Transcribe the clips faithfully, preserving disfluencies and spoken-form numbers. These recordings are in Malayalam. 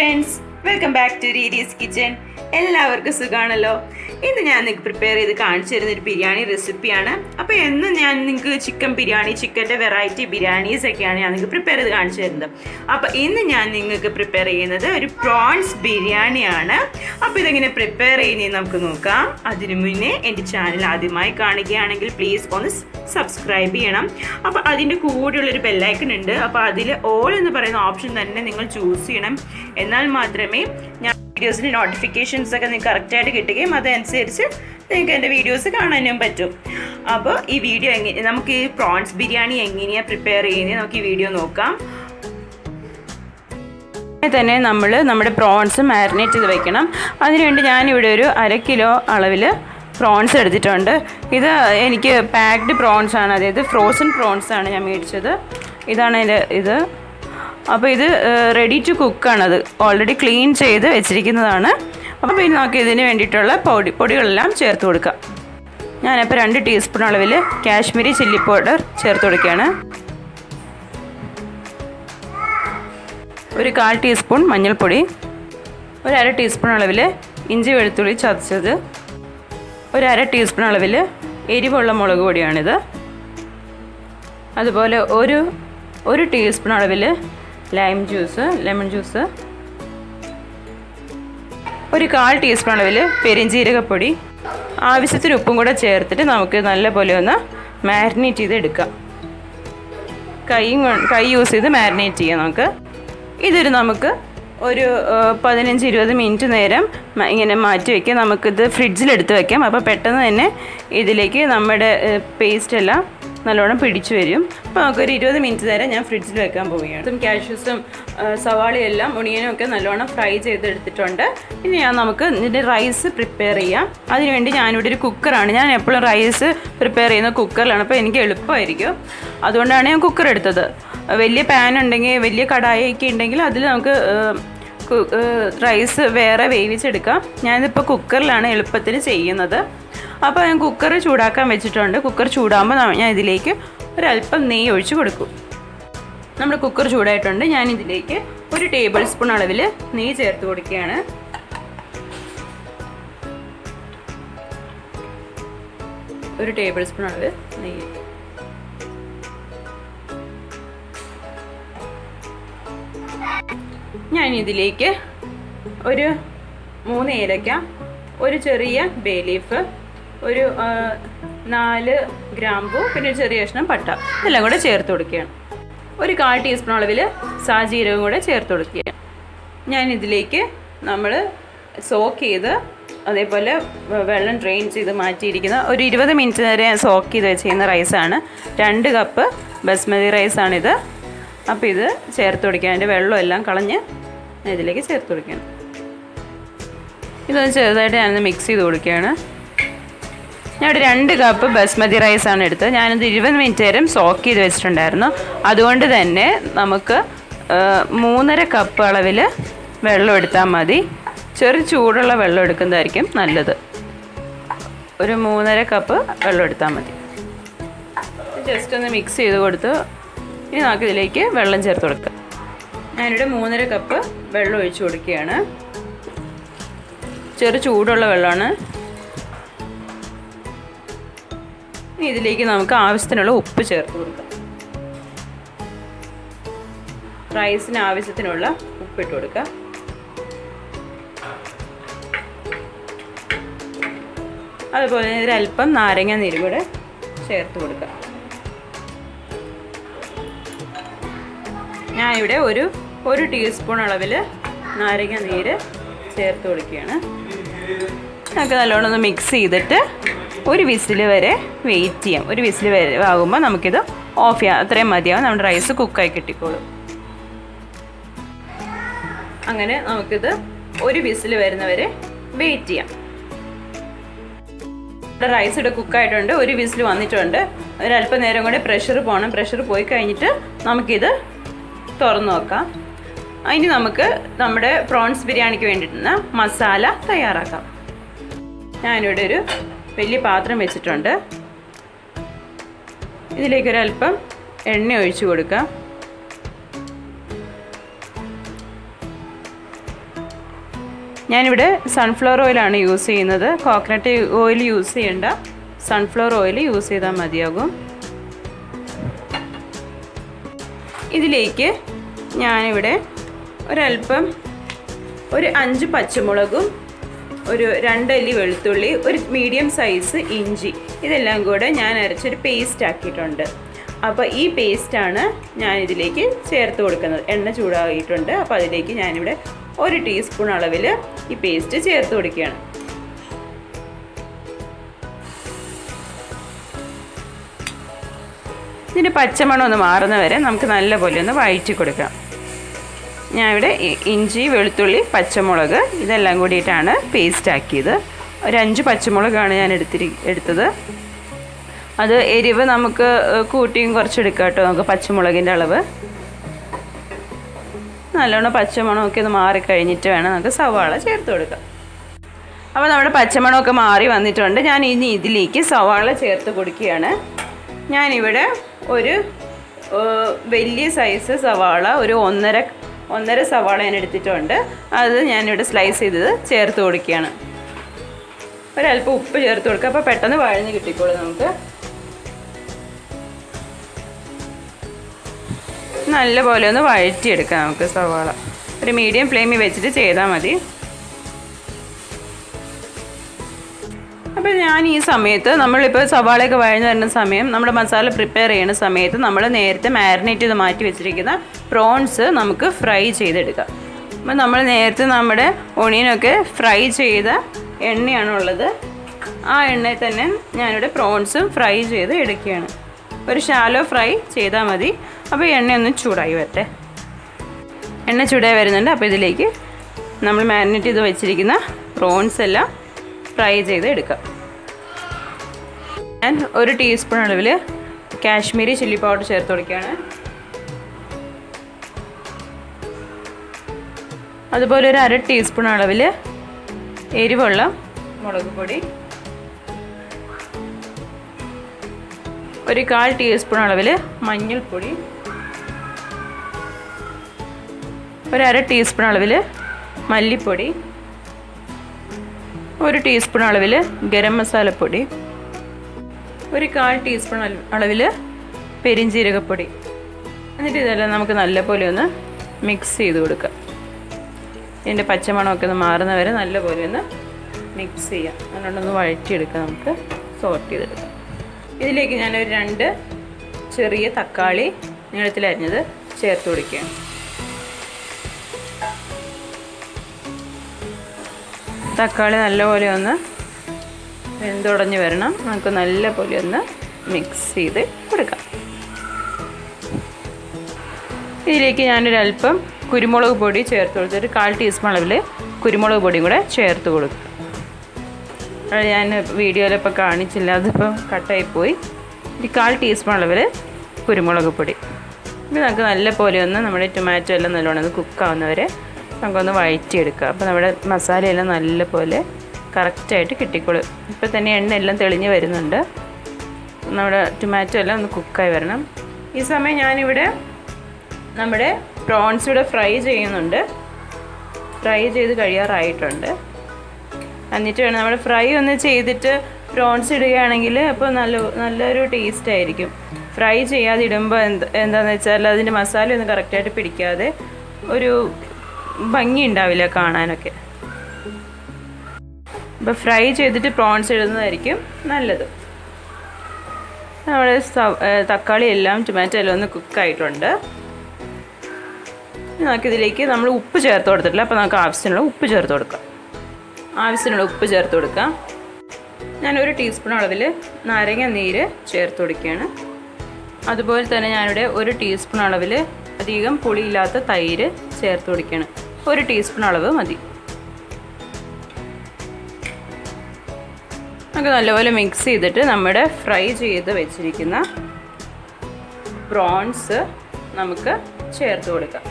friends, welcome back to RirisKitchen. എല്ലാവർക്കും സുഖാണല്ലോ. ഇന്ന് ഞാൻ നിങ്ങൾക്ക് പ്രിപ്പയർ ചെയ്ത് കാണിച്ചു തരുന്ന ഒരു ബിരിയാണി റെസിപ്പിയാണ്. അപ്പോൾ എന്ന് ഞാൻ നിങ്ങൾക്ക് ചിക്കൻ ബിരിയാണി, ചിക്കൻ്റെ വെറൈറ്റി ബിരിയാണീസ് ഒക്കെയാണ് ഞാൻ നിങ്ങൾക്ക് പ്രിപ്പയർ ചെയ്ത് കാണിച്ചു തരുന്നത്. അപ്പോൾ ഇന്ന് ഞാൻ നിങ്ങൾക്ക് പ്രിപ്പയർ ചെയ്യുന്നത് ഒരു പ്രോൺസ് ബിരിയാണിയാണ്. അപ്പോൾ ഇതെങ്ങനെ പ്രിപ്പയർ ചെയ്യുന്നത് നമുക്ക് നോക്കാം. അതിനു മുന്നേ എൻ്റെ ചാനൽ ആദ്യമായി കാണുകയാണെങ്കിൽ പ്ലീസ് ഒന്ന് സബ്സ്ക്രൈബ് ചെയ്യണം. അപ്പോൾ അതിൻ്റെ കൂടെയുള്ളൊരു ബെല്ലൈക്കൺ ഉണ്ട്. അപ്പോൾ അതിൽ ഓൾ എന്ന് പറയുന്ന ഓപ്ഷൻ തന്നെ നിങ്ങൾ ചൂസ് ചെയ്യണം. എന്നാൽ മാത്രമേ ഞാൻ വീഡിയോസിന് നോട്ടിഫിക്കേഷൻസ് ഒക്കെ നിങ്ങൾക്ക് കറക്റ്റായിട്ട് കിട്ടുകയും അതനുസരിച്ച് നിങ്ങൾക്ക് എൻ്റെ വീഡിയോസ് കാണാനും പറ്റും. അപ്പോൾ ഈ വീഡിയോ എങ്ങനെ നമുക്ക് ഈ പ്രോൺസ് ബിരിയാണി എങ്ങനെയാണ് പ്രിപ്പയർ ചെയ്യുന്നത് നമുക്ക് ഈ വീഡിയോ നോക്കാം. തന്നെ നമ്മൾ നമ്മുടെ പ്രോൺസ് മാരിനേറ്റ് ചെയ്ത് വെക്കണം. അതിനുവേണ്ടി ഞാനിവിടെ ഒരു അര കിലോ അളവിൽ പ്രോൺസ് എടുത്തിട്ടുണ്ട്. ഇത് എനിക്ക് പാക്ഡ് പ്രോൺസ് ആണ്, അതായത് ഫ്രോസൺ പ്രോൺസ് ആണ് ഞാൻ മേടിച്ചത്. ഇതാണ് എൻ്റെ ഇത്. അപ്പോൾ ഇത് റെഡി ടു കുക്കാണത്, ഓൾറെഡി ക്ലീൻ ചെയ്ത് വെച്ചിരിക്കുന്നതാണ്. അപ്പോൾ പിന്നെ നമുക്ക് ഇതിന് വേണ്ടിയിട്ടുള്ള പൊടി പൊടികളെല്ലാം ചേർത്ത് കൊടുക്കാം. ഞാനിപ്പോൾ രണ്ട് ടീസ്പൂൺ അളവിൽ കാശ്മീരി ചില്ലി പൗഡർ ചേർത്ത് കൊടുക്കുകയാണ്. ഒരു കാൽ ടീസ്പൂൺ മഞ്ഞൾപ്പൊടി, ഒരു അര ടീസ്പൂൺ അളവിൽ ഇഞ്ചി വെളുത്തുള്ളി ചതച്ചത്, ഒരു അര ടീസ്പൂൺ അളവിൽ എരിവുള്ള മുളക് പൊടിയാണിത്. അതുപോലെ ഒരു ഒരു ടീസ്പൂൺ അളവിൽ ലൈം ജ്യൂസ് ലെമൺ ജ്യൂസ്, ഒരു കാൽ ടീസ്പൂൺ അളവിൽ പെരിഞ്ജീരകപ്പൊടി, ആവശ്യത്തിന് ഉപ്പും കൂടെ ചേർത്തിട്ട് നമുക്ക് നല്ലപോലെ ഒന്ന് മാരിനേറ്റ് ചെയ്ത് എടുക്കാം. കൈ കൈ യൂസ് ചെയ്ത് മാരിനേറ്റ് ചെയ്യാം നമുക്ക്. ഇതൊരു നമുക്ക് ഒരു പതിനഞ്ച് ഇരുപത് മിനിറ്റ് നേരം ഇങ്ങനെ മാറ്റി വയ്ക്കാം. നമുക്കിത് ഫ്രിഡ്ജിലെടുത്ത് വയ്ക്കാം. അപ്പോൾ പെട്ടെന്ന് തന്നെ ഇതിലേക്ക് നമ്മുടെ പേസ്റ്റെല്ലാം നല്ലോണം പിടിച്ചു വരും. അപ്പോൾ നമുക്കൊരു ഇരുപത് മിനിറ്റ് നേരം ഞാൻ ഫ്രിഡ്ജിൽ വെക്കാൻ പോവുകയാണ്. കാഷ്യൂസും സവാളയെല്ലാം ഒണിയനും ഒക്കെ നല്ലോണം ഫ്രൈ ചെയ്തെടുത്തിട്ടുണ്ട്. ഇനി ഞാൻ നമുക്ക് ഇതിൻ്റെ റൈസ് പ്രിപ്പയർ ചെയ്യാം. അതിനുവേണ്ടി ഞാനിവിടെ ഒരു കുക്കറാണ്, ഞാൻ എപ്പോഴും റൈസ് പ്രിപ്പയർ ചെയ്യുന്ന കുക്കറിലാണ്. അപ്പോൾ എനിക്ക് എളുപ്പമായിരിക്കും, അതുകൊണ്ടാണ് ഞാൻ കുക്കർ എടുത്തത്. വലിയ പാൻ ഉണ്ടെങ്കിൽ, വലിയ കടായൊക്കെ ഉണ്ടെങ്കിൽ അതിൽ നമുക്ക് റൈസ് വേറെ വേവിച്ചെടുക്കാം. ഞാനിതിപ്പോൾ കുക്കറിലാണ് എളുപ്പത്തിൽ ചെയ്യുന്നത്. അപ്പോൾ ഞാൻ കുക്കർ ചൂടാക്കാൻ വെച്ചിട്ടുണ്ട്. കുക്കർ ചൂടാകുമ്പോൾ ഞാൻ ഇതിലേക്ക് ഒരല്പം നെയ്യ് ഒഴിച്ച് കൊടുക്കും. നമ്മുടെ കുക്കർ ചൂടായിട്ടുണ്ട്. ഞാൻ ഇതിലേക്ക് ഒരു ടേബിൾ സ്പൂൺ അളവിൽ നെയ്യ് ചേർത്ത് കൊടുക്കുകയാണ്. ഒരു ടേബിൾ സ്പൂൺ അളവ് നെയ്യ്. ഞാൻ ഇതിലേക്ക് ഒരു മൂന്ന് ഏലക്ക, ഒരു ചെറിയ ബേ ലീഫ്, ഒരു നാല് ഗ്രാമ്പു, പിന്നെ ഒരു ചെറിയ കഷ്ണം പട്ട ഇതെല്ലാം കൂടെ ചേർത്ത് കൊടുക്കുകയാണ്. ഒരു കാൽ ടീസ്പൂൺ അളവിൽ ഷാജീരകം കൂടെ ചേർത്ത് കൊടുക്കുകയാണ്. ഞാൻ ഇതിലേക്ക് നമ്മൾ സോക്ക് ചെയ്ത് അതേപോലെ വെള്ളം ഡ്രെയിൻ ചെയ്ത് മാറ്റിയിരിക്കുന്ന ഒരു ഇരുപത് മിനിറ്റ് നേരം ഞാൻ സോക്ക് ചെയ്ത് വെച്ചിരിക്കുന്ന റൈസാണ്. രണ്ട് കപ്പ് ബസ്മതി റൈസാണിത്. അപ്പോൾ ഇത് ചേർത്ത് കൊടുക്കുക. അതിൻ്റെ വെള്ളമെല്ലാം കളഞ്ഞ് ഞാൻ ഇതിലേക്ക് ചേർത്ത് കൊടുക്കുകയാണ്. ഇതൊന്ന് ചെറുതായിട്ട് ഞാനൊന്ന് മിക്സ് ചെയ്ത് കൊടുക്കുകയാണ്. ഞാനിവിടെ രണ്ട് കപ്പ് ബസ്മതി റൈസാണ് എടുത്തത്. ഞാനിത് ഇരുപത് മിനിറ്റ് നേരം സോക്ക് ചെയ്ത് വെച്ചിട്ടുണ്ടായിരുന്നു. അതുകൊണ്ട് തന്നെ നമുക്ക് മൂന്നര കപ്പ് അളവിൽ വെള്ളം എടുത്താൽ മതി. ചെറു ചൂടുള്ള വെള്ളം എടുക്കുന്നതായിരിക്കും നല്ലത്. ഒരു മൂന്നര കപ്പ് വെള്ളം എടുത്താൽ മതി. ജസ്റ്റ് ഒന്ന് മിക്സ് ചെയ്ത് കൊടുത്ത് ഇനി നമുക്കിതിലേക്ക് വെള്ളം ചേർത്ത് കൊടുക്കാം. ഞാനിവിടെ മൂന്നര കപ്പ് വെള്ളം ഒഴിച്ച് കൊടുക്കുകയാണ്. ചെറു ചൂടുള്ള വെള്ളമാണ്. ഇനി ഇതിലേക്ക് നമുക്ക് ആവശ്യത്തിനുള്ള ഉപ്പ് ചേർത്ത് കൊടുക്കാം. റൈസിന് ആവശ്യത്തിനുള്ള ഉപ്പിട്ട് കൊടുക്കാം. അതുപോലെ ഇതിലല്പം നാരങ്ങ നീര് കൂടെ ചേർത്ത് കൊടുക്കാം. ഞാനിവിടെ ഒരു ഒരു ടീസ്പൂൺ അളവിൽ നാരങ്ങ നീര് ചേർത്ത് കൊടുക്കുകയാണ്. നമുക്ക് നല്ലോണം ഒന്ന് മിക്സ് ചെയ്തിട്ട് ഒരു വിസിൽ വരെ വെയിറ്റ് ചെയ്യാം. ഒരു വിസിൽ വരെ ആകുമ്പോൾ നമുക്കിത് ഓഫ് ചെയ്യാം. അത്രയും മതിയാവും, നമ്മുടെ റൈസ് കുക്കായി കിട്ടിക്കോളും. അങ്ങനെ നമുക്കിത് ഒരു വിസിൽ വരുന്നവരെ വെയിറ്റ് ചെയ്യാം. ഇവിടെ റൈസ് ഇവിടെ കുക്കായിട്ടുണ്ട്. ഒരു വിസിൽ വന്നിട്ടുണ്ട്. ഒരല്പം നേരം കൂടെ പ്രഷർ പോകണം. പ്രഷർ പോയി കഴിഞ്ഞിട്ട് നമുക്കിത് തുറന്ന് നോക്കാം. ഇനി നമുക്ക് നമ്മുടെ പ്രോൺസ് ബിരിയാണിക്ക് വേണ്ടിയിട്ടുള്ള മസാല തയ്യാറാക്കാം. ഞാനിവിടെ ഒരു വലിയ പാത്രം വെച്ചിട്ടുണ്ട്. ഇതിലേക്കൊരല്പം എണ്ണ ഒഴിച്ച് കൊടുക്കാം. ഞാനിവിടെ സൺഫ്ലവർ ഓയിലാണ് യൂസ് ചെയ്യുന്നത്. കോക്കനട്ട് ഓയിൽ യൂസ് ചെയ്യേണ്ട, സൺഫ്ലവർ ഓയിൽ യൂസ് ചെയ്താൽ മതിയാകും. ഇതിലേക്ക് ഞാനിവിടെ ഒരല്പം ഒരു അഞ്ച് പച്ചമുളകും ഒരു രണ്ടല്ലി വെളുത്തുള്ളി, ഒരു മീഡിയം സൈസ് ഇഞ്ചി, ഇതെല്ലാം കൂടെ ഞാൻ അരച്ചൊരു പേസ്റ്റ് ആക്കിയിട്ടുണ്ട്. അപ്പോൾ ഈ പേസ്റ്റാണ് ഞാൻ ഇതിലേക്ക് ചേർത്ത് കൊടുക്കുന്നത്. എണ്ണ ചൂടാക്കിയിട്ടുണ്ട്. അപ്പോൾ അതിലേക്ക് ഞാനിവിടെ ഒരു ടീസ്പൂൺ അളവിൽ ഈ പേസ്റ്റ് ചേർത്ത് കൊടുക്കുകയാണ്. ഇതിൻ്റെ പച്ചമണം ഒന്ന് മാറുന്ന വരെ നമുക്ക് നല്ലപോലെ ഒന്ന് വഴറ്റി കൊടുക്കാം. ഞാനിവിടെ ഇഞ്ചി, വെളുത്തുള്ളി, പച്ചമുളക് ഇതെല്ലാം കൂടിയിട്ടാണ് പേസ്റ്റ് ആക്കിയത്. ഒരു അഞ്ച് പച്ചമുളകാണ് ഞാൻ എടുത്തിരി എടുത്തത്. അത് എരിവ് നമുക്ക് കൂട്ടിയും കുറച്ചെടുക്കാം കേട്ടോ. നമുക്ക് പച്ചമുളകിൻ്റെ അളവ് നല്ലോണം പച്ചമണമൊക്കെ ഒന്ന് മാറിക്കഴിഞ്ഞിട്ട് വേണം നമുക്ക് സവാള ചേർത്ത് കൊടുക്കാം. അപ്പോൾ നമ്മുടെ പച്ചമണമൊക്കെ മാറി വന്നിട്ടുണ്ട്. ഞാൻ ഇനി ഇതിലേക്ക് സവാള ചേർത്ത് കൊടുക്കുകയാണ്. ഞാനിവിടെ ഒരു വലിയ സൈസ് സവാള, ഒരു ഒന്നര ഒന്നര സവാള ഞാൻ എടുത്തിട്ടുണ്ട്. അത് ഞാനിവിടെ സ്ലൈസ് ചെയ്തത് ചേർത്ത് കൊടുക്കുകയാണ്. ഒരല്പം ഉപ്പ് ചേർത്ത് കൊടുക്കുക. അപ്പോൾ പെട്ടെന്ന് വഴഞ്ഞ് കിട്ടിക്കോളൂ. നമുക്ക് നല്ലപോലെ ഒന്ന് വഴറ്റിയെടുക്കാം. നമുക്ക് സവാള ഒരു മീഡിയം ഫ്ലെയിമിൽ വെച്ചിട്ട് ചെയ്താൽ മതി. അപ്പോൾ ഞാൻ ഈ സമയത്ത് നമ്മളിപ്പോൾ സവാളയൊക്കെ വഴഞ്ഞ് വരുന്ന സമയം നമ്മുടെ മസാല പ്രിപ്പയർ ചെയ്യുന്ന സമയത്ത് നമ്മൾ നേരത്തെ മാരിനേറ്റ് ചെയ്ത് മാറ്റി വെച്ചിരിക്കുന്ന പ്രോൺസ് നമുക്ക് ഫ്രൈ ചെയ്തെടുക്കാം. അപ്പോൾ നമ്മൾ നേരത്തെ നമ്മുടെ ഒണിയനൊക്കെ ഫ്രൈ ചെയ്ത എണ്ണയാണുള്ളത്. ആ എണ്ണയിൽ തന്നെ ഞാനിവിടെ പ്രോൺസും ഫ്രൈ ചെയ്ത് എടുക്കുകയാണ്. ഒരു ഷാലോ ഫ്രൈ ചെയ്താൽ മതി. അപ്പോൾ എണ്ണയൊന്നും ചൂടായി വരട്ടെ. എണ്ണ ചൂടായി വരുന്നുണ്ട്. അപ്പോൾ ഇതിലേക്ക് നമ്മൾ മാരിനേറ്റ് ചെയ്ത് വെച്ചിരിക്കുന്ന പ്രോൺസ് എല്ലാം ഫ്രൈ ചെയ്ത് എടുക്കാം. ഞാൻ ഒരു ടീസ്പൂൺ അളവിൽ കാശ്മീരി ചില്ലി പൗഡർ ചേർത്ത് കൊടുക്കുകയാണ്. അതുപോലെ ഒരു അര ടീസ്പൂൺ അളവിൽ എരിവുള്ള മുളക് പൊടി, ഒരു കാൽ ടീസ്പൂൺ അളവിൽ മഞ്ഞൾപ്പൊടി, ഒരു അര ടീസ്പൂൺ അളവിൽ മല്ലിപ്പൊടി, ഒരു ടീസ്പൂൺ അളവിൽ ഗരം മസാലപ്പൊടി, ഒരു കാൽ ടീസ്പൂൺ അളവിൽ പെരിഞ്ജീരകപ്പൊടി. എന്നിട്ട് ഇതെല്ലാം നമുക്ക് നല്ലപോലെ ഒന്ന് മിക്സ് ചെയ്ത് കൊടുക്കാം. ഇതിൻ്റെ പച്ചമണമൊക്കെ ഒന്ന് മാറുന്ന വരെ നല്ലപോലെ ഒന്ന് മിക്സ് ചെയ്യാം. അതുകൊണ്ടൊന്ന് വഴറ്റിയെടുക്കാം. നമുക്ക് സോട്ട് ചെയ്തെടുക്കാം. ഇതിലേക്ക് ഞാനൊരു രണ്ട് ചെറിയ തക്കാളി നീളത്തിൽ അരിഞ്ഞത് ചേർത്ത് കൊടുക്കുകയാണ്. തക്കാളി നല്ലപോലെ ഒന്ന് വെന്തുടഞ്ഞ് വരണം. നമുക്ക് നല്ലപോലെ ഒന്ന് മിക്സ് ചെയ്ത് കൊടുക്കാം. ഇതിലേക്ക് ഞാനൊരല്പം കുരുമുളക് പൊടി ചേർത്ത് കൊടുത്ത് ഒരു കാൽ ടീസ്പൂൺ അളവിൽ കുരുമുളക് പൊടിയും കൂടെ ചേർത്ത് കൊടുക്കും. അത് ഞാൻ വീഡിയോയിലിപ്പോൾ കാണിച്ചില്ല, അതിപ്പോൾ കട്ടായിപ്പോയി. ഒരു കാൽ ടീസ്പൂൺ അളവിൽ കുരുമുളക് പൊടി. ഇത് നമുക്ക് നല്ലപോലെ ഒന്ന് നമ്മുടെ ടൊമാറ്റോ എല്ലാം നല്ലോണം ഒന്ന് കുക്കാവുന്നവരെ നമുക്കൊന്ന് വഴറ്റിയെടുക്കുക. അപ്പോൾ നമ്മുടെ മസാലയെല്ലാം നല്ലപോലെ കറക്റ്റായിട്ട് കിട്ടിക്കോളും. ഇപ്പോൾ തന്നെ എണ്ണ എല്ലാം തെളിഞ്ഞ് വരുന്നുണ്ട്. നമ്മുടെ ടൊമാറ്റോ എല്ലാം ഒന്ന് കുക്കായി വരണം. ഈ സമയം ഞാനിവിടെ നമ്മുടെ പ്രോൺസ് ഇവിടെ ഫ്രൈ ചെയ്യുന്നുണ്ട്. ഫ്രൈ ചെയ്ത് കഴിയാറായിട്ടുണ്ട്. എന്നിട്ട് വേണം നമ്മൾ ഫ്രൈ ഒന്ന് ചെയ്തിട്ട് പ്രോൺസ് ഇടുകയാണെങ്കിൽ അപ്പോൾ നല്ല നല്ലൊരു ടേസ്റ്റ് ആയിരിക്കും. ഫ്രൈ ചെയ്യാതെ ഇടുമ്പോൾ എന്ത് എന്താണെന്ന് വെച്ചാൽ അതിൻ്റെ മസാല ഒന്നും കറക്റ്റായിട്ട് പിടിക്കാതെ ഒരു ഭംഗി ഉണ്ടാവില്ല കാണാനൊക്കെ. അപ്പോൾ ഫ്രൈ ചെയ്തിട്ട് പ്രോൺസ് ഇടുന്നതായിരിക്കും നല്ലത്. നമ്മുടെ തക്കാളി എല്ലാം ടൊമാറ്റോ എല്ലാം ഒന്ന് കുക്കായിട്ടുണ്ട്. നമുക്കിതിലേക്ക് നമ്മൾ ഉപ്പ് ചേർത്ത് കൊടുത്തിട്ടില്ല. അപ്പോൾ നമുക്ക് ആവശ്യത്തിനുള്ള ഉപ്പ് ചേർത്ത് കൊടുക്കാം. ആവശ്യത്തിനുള്ള ഉപ്പ് ചേർത്ത് കൊടുക്കാം. ഞാനൊരു ടീസ്പൂൺ അളവിൽ നാരങ്ങ നീര് ചേർത്ത് കൊടുക്കുകയാണ്. അതുപോലെ തന്നെ ഞാനിവിടെ ഒരു ടീസ്പൂൺ അളവിൽ അധികം പുളിയില്ലാത്ത തൈര് ചേർത്ത് കൊടുക്കുകയാണ്. ഒരു ടീസ്പൂൺ അളവ് മതി. നമുക്ക് നല്ലപോലെ മിക്സ് ചെയ്തിട്ട് നമ്മുടെ ഫ്രൈ ചെയ്ത് വെച്ചിരിക്കുന്ന പ്രോൺസ് നമുക്ക് ചേർത്ത് കൊടുക്കാം.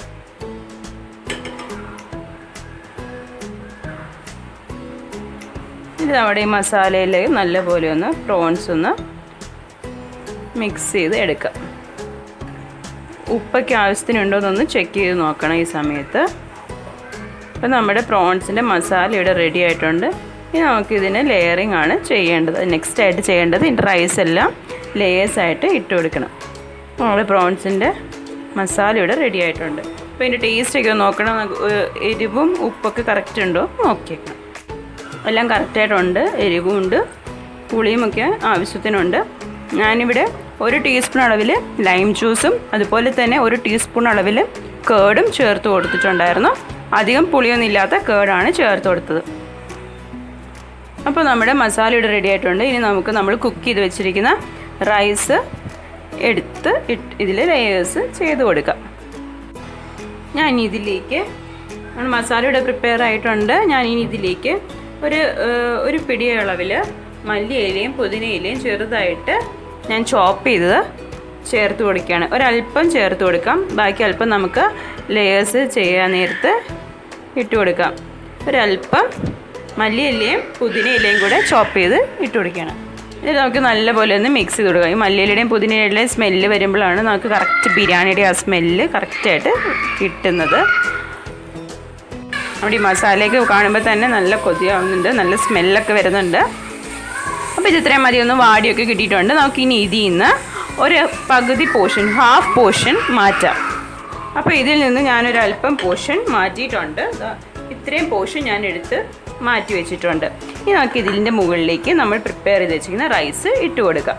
ഇത് നമ്മുടെ ഈ മസാലയിൽ നല്ലപോലെ ഒന്ന് പ്രോൺസ് ഒന്ന് മിക്സ് ചെയ്ത് എടുക്കാം. ഉപ്പൊക്കെ ആവശ്യത്തിനുണ്ടോ എന്നൊന്ന് ചെക്ക് ചെയ്ത് നോക്കണം ഈ സമയത്ത്. അപ്പോൾ നമ്മുടെ പ്രോൺസിൻ്റെ മസാല ഇവിടെ റെഡി ആയിട്ടുണ്ട്. ഇനി നമുക്കിതിന് ലെയറിംഗ് ആണ് ചെയ്യേണ്ടത്. നെക്സ്റ്റ് ആയിട്ട് ചെയ്യേണ്ടത് ഇതിൻ്റെ റൈസ് എല്ലാം ലേയേഴ്സായിട്ട് ഇട്ട് കൊടുക്കണം. നമ്മുടെ പ്രോൺസിൻ്റെ മസാല ഇവിടെ റെഡി ആയിട്ടുണ്ട്. അപ്പോൾ ഇതിൻ്റെ ടേസ്റ്റൊക്കെ നോക്കണം. എരിവും ഉപ്പൊക്കെ കറക്റ്റ് ഉണ്ടോ നോക്കിയേക്കണം. എല്ലാം കറക്റ്റായിട്ടുണ്ട്. എരിവും ഉണ്ട്, പുളിയുമൊക്കെ ആവശ്യത്തിനുണ്ട്. ഞാനിവിടെ ഒരു ടീസ്പൂൺ അളവിൽ ലൈം ജ്യൂസും അതുപോലെ തന്നെ ഒരു ടീസ്പൂൺ അളവിൽ കേർഡും ചേർത്ത് കൊടുത്തിട്ടുണ്ടായിരുന്നു. അധികം പുളിയൊന്നും ഇല്ലാത്ത കേർഡാണ് ചേർത്ത് കൊടുത്തത്. അപ്പോൾ നമ്മുടെ മസാല ഇവിടെ റെഡി ആയിട്ടുണ്ട്. ഇനി നമുക്ക് നമ്മൾ കുക്ക് ചെയ്ത് വെച്ചിരിക്കുന്ന റൈസ് എടുത്ത് ഇതിൽ ലെയേഴ്സ് ചെയ്ത് കൊടുക്കാം. ഞാൻ ഇതിലേക്ക് മസാല ഇവിടെ പ്രിപ്പയർ ആയിട്ടുണ്ട്. ഞാൻ ഇനി ഇതിലേക്ക് ഒരു ഒരു പിടി അളവിൽ മല്ലിയിലയും പുതിനയിലയും ചെറുതായിട്ട് ഞാൻ ചോപ്പ് ചെയ്തത് ചേർത്ത് കൊടുക്കുകയാണ്. ഒരല്പം ചേർത്ത് കൊടുക്കാം. ബാക്കി അല്പം നമുക്ക് ലെയേഴ്സ് ചെയ്യാൻ നേരത്ത് ഇട്ട് കൊടുക്കാം. ഒരല്പം മല്ലിയിലയും പുതിനയിലയും കൂടെ ചോപ്പ് ചെയ്ത് ഇട്ട് കൊടുക്കുകയാണ്. ഇത് നമുക്ക് നല്ലപോലെ ഒന്ന് മിക്സ് ചെയ്ത് കൊടുക്കാം. ഈ മല്ലിയിലയുടെയും പുതിനയിലയുടെയും സ്മെല്ല് വരുമ്പോഴാണ് നമുക്ക് കറക്റ്റ് ബിരിയാണിയുടെ ആ സ്മെല്ല് കറക്റ്റായിട്ട് കിട്ടുന്നത്. നമ്മുടെ ഈ മസാലയൊക്കെ കാണുമ്പോൾ തന്നെ നല്ല കൊതിയാവുന്നുണ്ട്, നല്ല സ്മെല്ലൊക്കെ വരുന്നുണ്ട്. അപ്പോൾ ഇത് ഇത്രയും മതി. ഒന്ന് വാടിയൊക്കെ കിട്ടിയിട്ടുണ്ട്. നമുക്ക് ഇനി ഇതിൽ നിന്ന് ഒരു പകുതി പോർഷൻ, ഹാഫ് പോർഷൻ മാറ്റാം. അപ്പോൾ ഇതിൽ നിന്ന് ഞാനൊരല്പം പോർഷൻ മാറ്റിയിട്ടുണ്ട്. ഇത്രയും പോർഷൻ ഞാൻ എടുത്ത് മാറ്റി വെച്ചിട്ടുണ്ട്. ഇനി നമുക്ക് ഇതിൻ്റെ മുകളിലേക്ക് നമ്മൾ പ്രിപ്പയർ ചെയ്ത് വെച്ചിരിക്കുന്ന റൈസ് ഇട്ട് കൊടുക്കാം.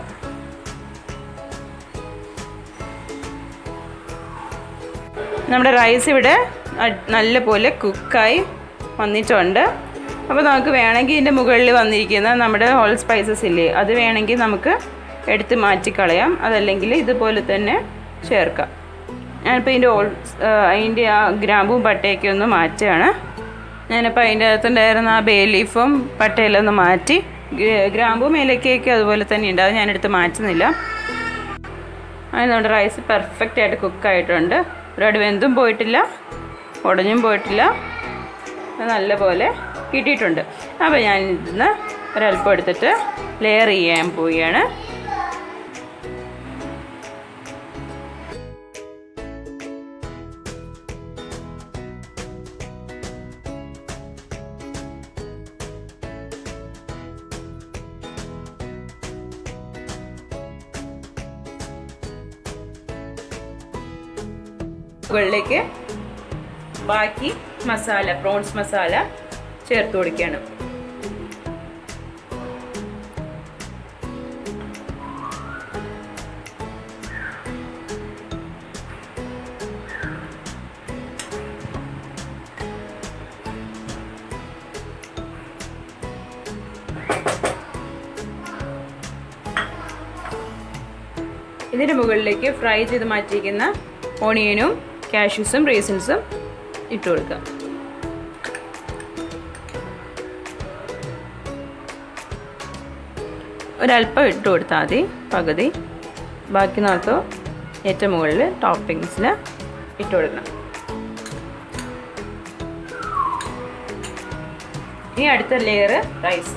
നമ്മുടെ റൈസ് ഇവിടെ നല്ലപോലെ കുക്കായി വന്നിട്ടുണ്ട്. അപ്പോൾ നമുക്ക് വേണമെങ്കിൽ ഇതിൻ്റെ മുകളിൽ വന്നിരിക്കുന്ന നമ്മുടെ ഹോൾ സ്പൈസസ് ഇല്ലേ, അത് വേണമെങ്കിൽ നമുക്ക് എടുത്ത് മാറ്റിക്കളയാം. അതല്ലെങ്കിൽ ഇതുപോലെ തന്നെ ചേർക്കാം. ഞാനിപ്പോൾ ഇതിൻ്റെ ഓൾ അതിൻ്റെ ആ ഗ്രാമ്പും പട്ടയൊക്കെ ഒന്ന് മാറ്റുകയാണ്. ഞാനിപ്പോൾ അതിൻ്റെ അകത്തുണ്ടായിരുന്ന ആ ബേ ലീഫും പട്ടയെല്ലാം ഒന്ന് മാറ്റി, ഗ്രാമ്പും ഏലക്കയൊക്കെ അതുപോലെ തന്നെ ഉണ്ട്, അത് ഞാനെടുത്ത് മാറ്റുന്നില്ല. അതിന് നമ്മുടെ റൈസ് പെർഫെക്റ്റ് ആയിട്ട് കുക്കായിട്ടുണ്ട്. ഒരുപാട് വെന്തും പോയിട്ടില്ല, ഉടഞ്ഞും പോയിട്ടില്ല, നല്ലപോലെ കിട്ടിയിട്ടുണ്ട്. അപ്പോൾ ഞാൻ ഇതിന്ന് ഒരല്പം എടുത്തിട്ട് ലെയർ ചെയ്യാൻ പോവുകയാണ്. മുകളിലേക്ക് ബാക്കി മസാല, പ്രോൺസ് മസാല ചേർത്ത് കൊടുക്കുകയാണ്. ഇതിൻ്റെ മുകളിലേക്ക് ഫ്രൈ ചെയ്ത് മാറ്റിയിരിക്കുന്ന ഓണിയനും കാഷ്യൂസും റേസിൻസും ഇട്ട് കൊടുക്കാം. ഒരല്പം ഇട്ട് കൊടുത്താൽ മതി, പകുതി. ബാക്കി നമുക്ക് ഏറ്റവും മുകളിൽ ടോപ്പിങ്സിൽ ഇട്ട് കൊടുക്കണം. ഇനി അടുത്ത ലെയർ റൈസ്.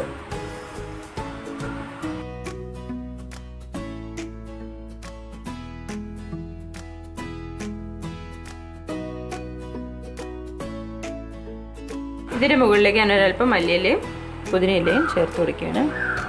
ഇതിൻ്റെ മുകളിലേക്ക് ഞാൻ ഒരല്പം മല്ലിയിലയും പുതിനയിലയും ചേർത്ത് കൊടുക്കുകയാണ്.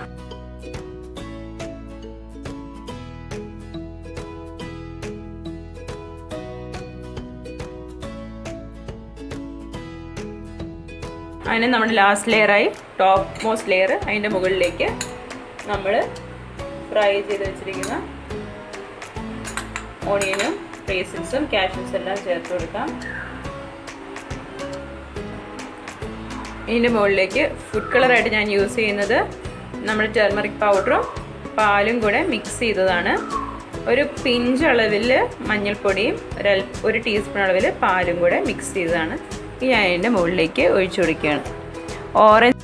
അതിന് നമ്മുടെ ലാസ്റ്റ് ലെയറായി ടോപ്പ് മോസ്റ്റ് ലെയർ, അതിൻ്റെ മുകളിലേക്ക് നമ്മൾ ഫ്രൈ ചെയ്ത് വെച്ചിരിക്കുന്ന ഓണിയനും റേസിൻസും കാഷ്യൂസും എല്ലാം ചേർത്ത് കൊടുക്കാം. ഇതിൻ്റെ മുകളിലേക്ക് ഫുഡ് കളറായിട്ട് ഞാൻ യൂസ് ചെയ്യുന്നത് നമ്മുടെ ടർമറിക് പൗഡറും പാലും കൂടെ മിക്സ് ചെയ്തതാണ്. ഒരു പിഞ്ച് അളവിൽ മഞ്ഞൾപ്പൊടിയും ഒരു ഒരു ടീസ്പൂൺ അളവിൽ പാലും കൂടെ മിക്സ് ചെയ്തതാണ്. ഈ ഞാൻ അതിൻ്റെ മുകളിലേക്ക് ഒഴിച്ചു കൊടുക്കുകയാണ്. ഓറഞ്ച്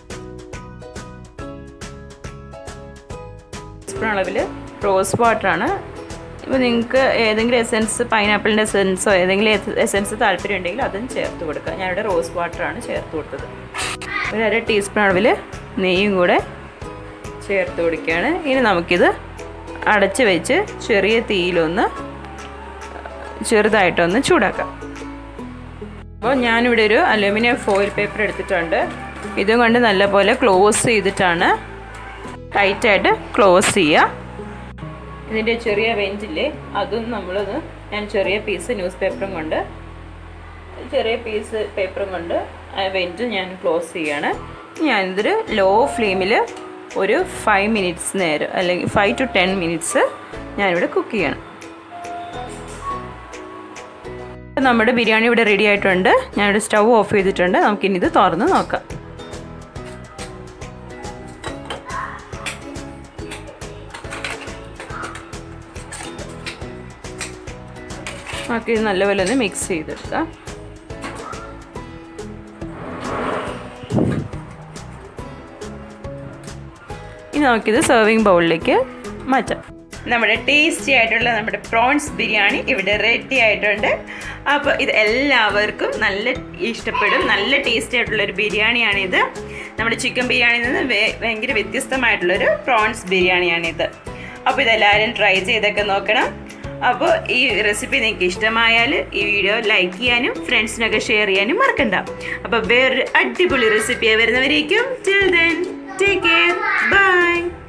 സ്പൂൺ അളവിൽ റോസ് വാട്ടറാണ്. ഇപ്പോൾ നിങ്ങൾക്ക് ഏതെങ്കിലും എസെൻസ്, പൈനാപ്പിളിൻ്റെ എസെൻസോ ഏതെങ്കിലും എസെൻസ് താല്പര്യം ഉണ്ടെങ്കിൽ അതും ചേർത്ത് കൊടുക്കുക. ഞാനിവിടെ റോസ് വാട്ടറാണ് ചേർത്ത് കൊടുത്തത്. ഒരു അര ടീസ്പൂൺ അളവിൽ നെയ്യും കൂടെ ചേർത്ത് കൊടുക്കുകയാണ്. ഇനി നമുക്കിത് അടച്ച് വെച്ച് ചെറിയ തീയിലൊന്ന് ചെറുതായിട്ടൊന്ന് ചൂടാക്കാം. അപ്പോൾ ഞാനിവിടെ ഒരു അലൂമിനിയം ഫോയിൽ പേപ്പർ എടുത്തിട്ടുണ്ട്. ഇതും കൊണ്ട് നല്ലപോലെ ക്ലോസ് ചെയ്തിട്ടാണ് ടൈറ്റായിട്ട് ക്ലോസ് ചെയ്യുക. ഇതിൻ്റെ ചെറിയ വെഞ്ചില്ലേ അതും നമ്മളത് ഞാൻ ചെറിയ പീസ് ന്യൂസ് പേപ്പറും കൊണ്ട് ചെറിയ പീസ് പേപ്പറും കൊണ്ട് ആ വെഞ്ച് ഞാൻ ക്ലോസ് ചെയ്യുകയാണ്. ഞാനിതൊരു ലോ ഫ്ലെയിമിൽ ഒരു ഫൈവ് മിനിറ്റ്സ് നേരം അല്ലെങ്കിൽ ഫൈവ് ടു ടെൻ മിനിറ്റ്സ് ഞാനിവിടെ കുക്ക് ചെയ്യണം. നമ്മുടെ ബിരിയാണി ഇവിടെ റെഡി ആയിട്ടുണ്ട്. ഞാനിവിടെ സ്റ്റൗ ഓഫ് ചെയ്തിട്ടുണ്ട്. നമുക്കിനി ഇത് തുറന്ന് നോക്കാം. നമുക്കിത് നല്ലപോലെ ഒന്ന് മിക്സ് ചെയ്തെടുക്കാം. ഇനി നമുക്കിത് സെർവിങ് ബൗളിലേക്ക് മാറ്റാം. നമ്മുടെ ടേസ്റ്റി ആയിട്ടുള്ള നമ്മുടെ പ്രോൺസ് ബിരിയാണി ഇവിടെ റെഡി ആയിട്ടുണ്ട്. അപ്പോൾ ഇത് എല്ലാവർക്കും നല്ല ഇഷ്ടപ്പെടും. നല്ല ടേസ്റ്റി ആയിട്ടുള്ളൊരു ബിരിയാണിയാണിത്. നമ്മുടെ ചിക്കൻ ബിരിയാണിയിൽ നിന്ന് ഭയങ്കര വ്യത്യസ്തമായിട്ടുള്ളൊരു പ്രോൺസ് ബിരിയാണിയാണിത്. അപ്പോൾ ഇതെല്ലാവരും ട്രൈ ചെയ്തൊക്കെ നോക്കണം. അപ്പോൾ ഈ റെസിപ്പി നിങ്ങൾക്ക് ഇഷ്ടമായാൽ ഈ വീഡിയോ ലൈക്ക് ചെയ്യാനും ഫ്രണ്ട്സിനൊക്കെ ഷെയർ ചെയ്യാനും മറക്കണ്ട. അപ്പോൾ വേറൊരു അടിപൊളി റെസിപ്പിയായി വരുന്നവരേക്കും till then take care by.